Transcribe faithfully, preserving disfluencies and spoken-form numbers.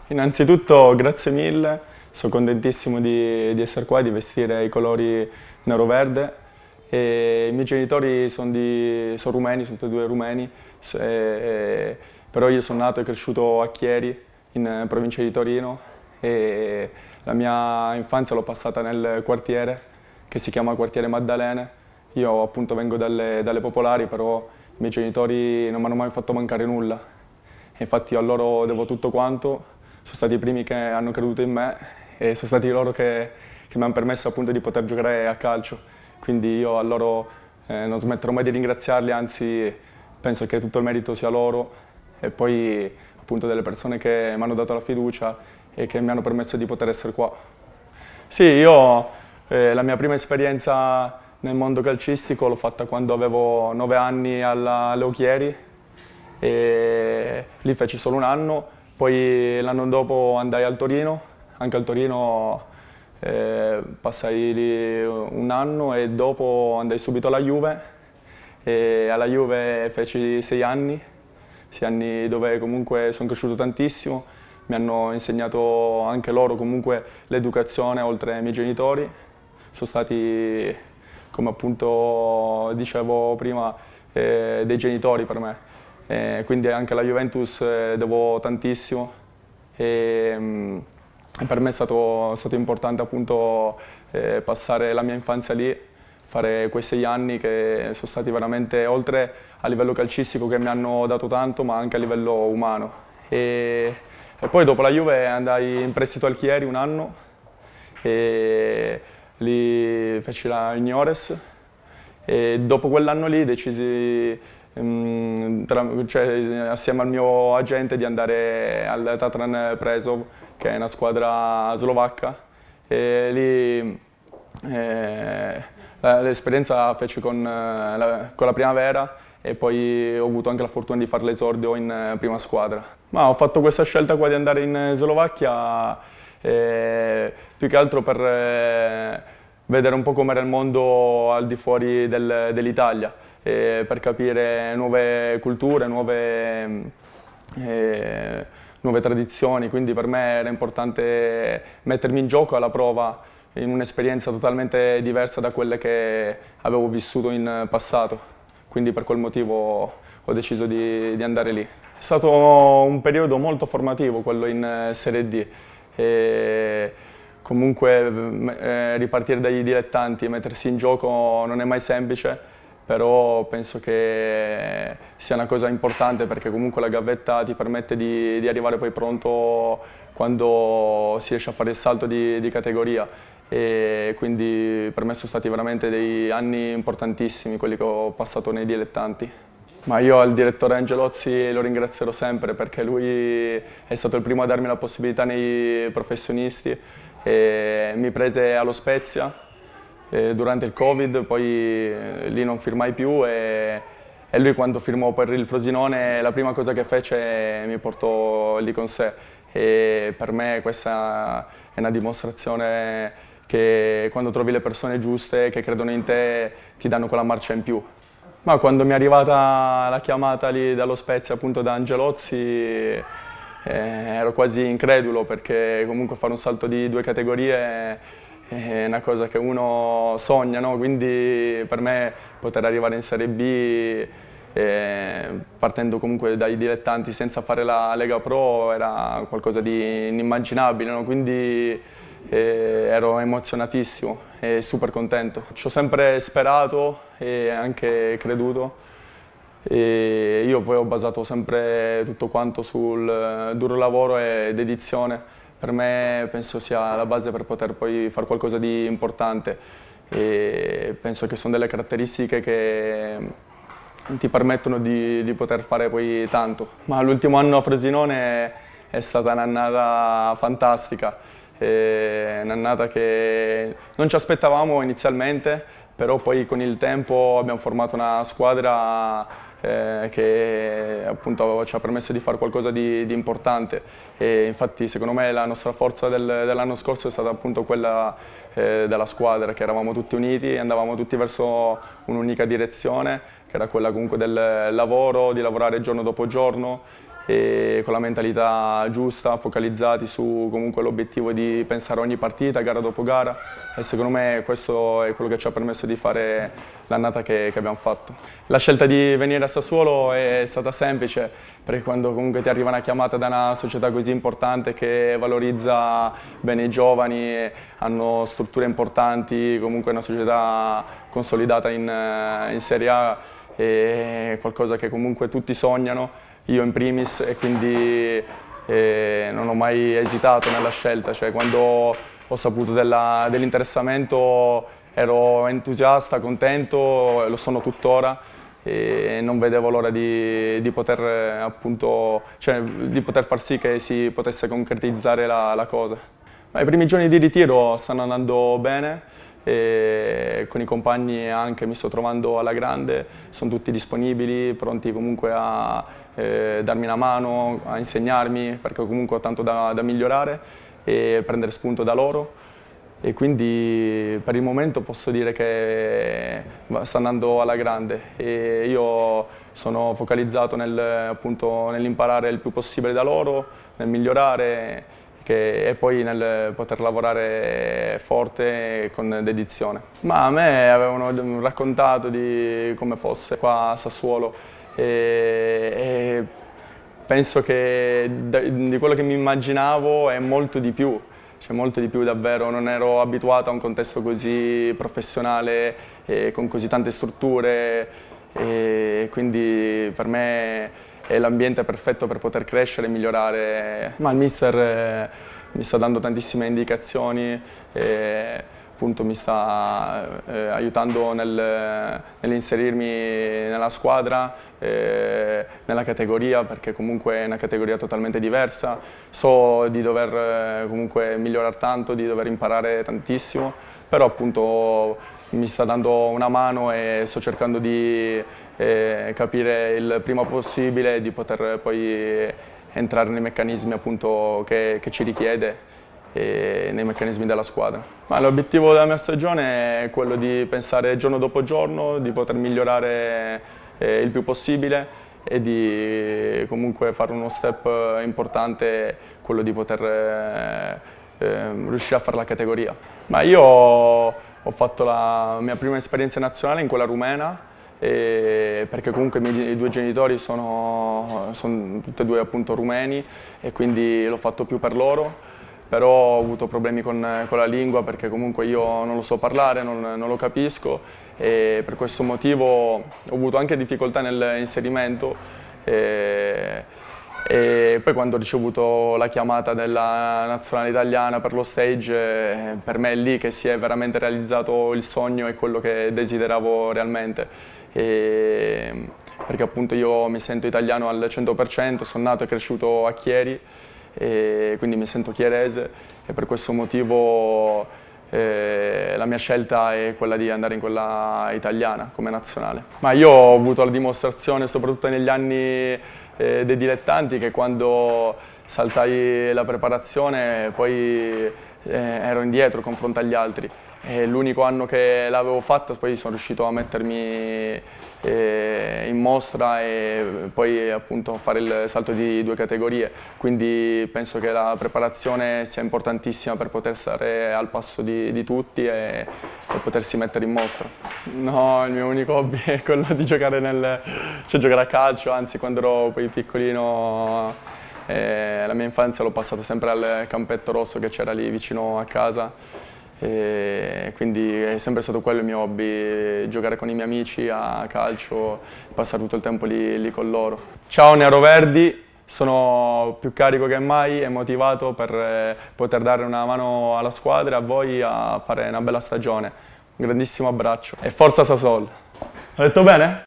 Innanzitutto grazie mille, sono contentissimo di, di essere qua e di vestire i colori nero-verde. E I miei genitori sono, di, sono rumeni, sono tutti e due rumeni, s- e- però io sono nato e cresciuto a Chieri, in eh, provincia di Torino, e la mia infanzia l'ho passata nel quartiere che si chiama Quartiere Maddalene. Io appunto vengo dalle, dalle popolari, però i miei genitori non mi hanno mai fatto mancare nulla. E infatti io a loro devo tutto quanto, sono stati i primi che hanno creduto in me e sono stati loro che, che mi hanno permesso appunto di poter giocare a calcio. Quindi io a loro eh, non smetterò mai di ringraziarli, anzi penso che tutto il merito sia loro e poi appunto delle persone che mi hanno dato la fiducia e che mi hanno permesso di poter essere qua. Sì, io eh, la mia prima esperienza nel mondo calcistico l'ho fatta quando avevo nove anni alla Leo Chieri e lì feci solo un anno, poi l'anno dopo andai al Torino, anche al Torino eh, passai lì un anno e dopo andai subito alla Juve e alla Juve feci sei anni, sei anni dove comunque sono cresciuto tantissimo, mi hanno insegnato anche loro comunque l'educazione oltre ai miei genitori, sono stati, come appunto dicevo prima, eh, dei genitori per me. Eh, quindi anche alla Juventus eh, devo tantissimo e, mm, e per me è stato, è stato importante appunto eh, passare la mia infanzia lì, fare quei sei anni che sono stati veramente, oltre a livello calcistico che mi hanno dato tanto, ma anche a livello umano. E, e poi dopo la Juve andai in prestito al Chieri un anno e lì feci la juniores e dopo quell'anno lì decisi, mm, tra- cioè, assieme al mio agente, di andare al Tatran Prešov, che è una squadra slovacca, e lì eh, la- l'esperienza la feci con, eh, la, con la Primavera e poi ho avuto anche la fortuna di fare l'esordio in eh, prima squadra. Ma ho fatto questa scelta qua di andare in Slovacchia eh, più che altro per eh, vedere un po' com'era il mondo al di fuori del- dell'Italia, eh, per capire nuove culture, nuove, eh, nuove tradizioni, quindi per me era importante mettermi in gioco alla prova in un'esperienza totalmente diversa da quelle che avevo vissuto in passato, quindi per quel motivo ho deciso di, di andare lì. È stato un periodo molto formativo quello in eh, Serie D. E comunque m- eh, ripartire dai dilettanti e mettersi in gioco non è mai semplice, però penso che sia una cosa importante perché comunque la gavetta ti permette di, di arrivare poi pronto quando si riesce a fare il salto di, di categoria e quindi per me sono stati veramente dei anni importantissimi quelli che ho passato nei dilettanti. Ma io al direttore Angelozzi lo ringrazierò sempre perché lui è stato il primo a darmi la possibilità nei professionisti e mi prese allo Spezia eh, durante il Covid, poi eh, lì non firmai più e, e lui quando firmò per il Frosinone la prima cosa che fece mi portò lì con sé e per me questa è una dimostrazione che quando trovi le persone giuste che credono in te ti danno quella marcia in più. Ma quando mi è arrivata la chiamata lì dallo Spezia, appunto da Angelozzi, eh, ero quasi incredulo perché comunque fare un salto di due categorie è una cosa che uno sogna, no? Quindi per me poter arrivare in Serie B, eh, partendo comunque dai dilettanti senza fare la Lega Pro, era qualcosa di inimmaginabile, no? Quindi e ero emozionatissimo e super contento. Ci ho sempre sperato e anche creduto e io poi ho basato sempre tutto quanto sul duro lavoro e dedizione. Per me penso sia la base per poter poi fare qualcosa di importante e penso che sono delle caratteristiche che ti permettono di, di poter fare poi tanto. Ma l'ultimo anno a Frosinone è stata un'annata fantastica. È un'annata che non ci aspettavamo inizialmente, però poi con il tempo abbiamo formato una squadra eh, che appunto ci ha permesso di fare qualcosa di, di importante e infatti secondo me la nostra forza del, dell'anno scorso è stata appunto quella eh, della squadra, che eravamo tutti uniti e andavamo tutti verso un'unica direzione, che era quella comunque del lavoro, di lavorare giorno dopo giorno e con la mentalità giusta, focalizzati su comunque l'obiettivo di pensare a ogni partita, gara dopo gara, e secondo me questo è quello che ci ha permesso di fare l'annata che, che abbiamo fatto. La scelta di venire a Sassuolo è stata semplice, perché quando comunque ti arriva una chiamata da una società così importante che valorizza bene i giovani, hanno strutture importanti, comunque è una società consolidata in, in Serie A, è qualcosa che comunque tutti sognano, io in primis, e quindi eh, non ho mai esitato nella scelta. Cioè, quando ho saputo dell'interessamento ero entusiasta, contento, lo sono tuttora, e non vedevo l'ora di, di, poter, appunto, cioè, di poter far sì che si potesse concretizzare la, la cosa. Ma i primi giorni di ritiro stanno andando bene, e con i compagni anche mi sto trovando alla grande, sono tutti disponibili, pronti comunque a eh, darmi una mano, a insegnarmi, perché comunque ho tanto da, da migliorare e prendere spunto da loro, e quindi per il momento posso dire che sta andando alla grande e io sono focalizzato nel, appunto, nell'imparare il più possibile da loro, nel migliorare, Che, e poi nel poter lavorare forte e con dedizione. Ma a me avevano raccontato di come fosse qua a Sassuolo e, e penso che di quello che mi immaginavo è molto di più, cioè molto di più davvero. Non ero abituato a un contesto così professionale e con così tante strutture, e quindi per me è l'ambiente perfetto per poter crescere e migliorare. Ma il mister eh, mi sta dando tantissime indicazioni, e appunto mi sta eh, aiutando nel, nell'inserirmi nella squadra, eh, nella categoria, perché comunque è una categoria totalmente diversa. So di dover eh, comunque migliorare tanto, di dover imparare tantissimo, però appunto mi sta dando una mano e sto cercando di eh, capire il prima possibile, di poter poi entrare nei meccanismi appunto che, che ci richiede, e nei meccanismi della squadra. L'obiettivo della mia stagione è quello di pensare giorno dopo giorno, di poter migliorare eh, il più possibile e di comunque fare uno step importante, quello di poter eh, eh, riuscire a fare la categoria. Ma io ho fatto la mia prima esperienza nazionale in quella rumena, e perché comunque i miei due genitori sono, sono tutti e due appunto rumeni, e quindi l'ho fatto più per loro. Però ho avuto problemi con, con la lingua, perché comunque io non lo so parlare, non, non lo capisco, e per questo motivo ho avuto anche difficoltà nell'inserimento. E, e poi quando ho ricevuto la chiamata della nazionale italiana per lo stage, per me è lì che si è veramente realizzato il sogno e quello che desideravo realmente. E, perché appunto io mi sento italiano al cento per cento, sono nato e cresciuto a Chieri, e quindi mi sento chierese, e per questo motivo eh, la mia scelta è quella di andare in quella italiana come nazionale. Ma io ho avuto la dimostrazione, soprattutto negli anni eh, dei dilettanti, che quando saltai la preparazione poi eh, ero indietro confronto agli altri. L'unico anno che l'avevo fatta poi sono riuscito a mettermi eh, in mostra e poi appunto fare il salto di due categorie, quindi penso che la preparazione sia importantissima per poter stare al passo di, di tutti e, e potersi mettere in mostra. No, il mio unico hobby è quello di giocare, nel, cioè giocare a calcio, anzi quando ero poi piccolino eh, la mia infanzia l'ho passata sempre al campetto rosso che c'era lì vicino a casa. E quindi è sempre stato quello il mio hobby, giocare con i miei amici a calcio, passare tutto il tempo lì, lì con loro. Ciao Neroverdi, sono più carico che mai e motivato per poter dare una mano alla squadra e a voi a fare una bella stagione. Un grandissimo abbraccio e forza Sassuolo! Ho detto bene?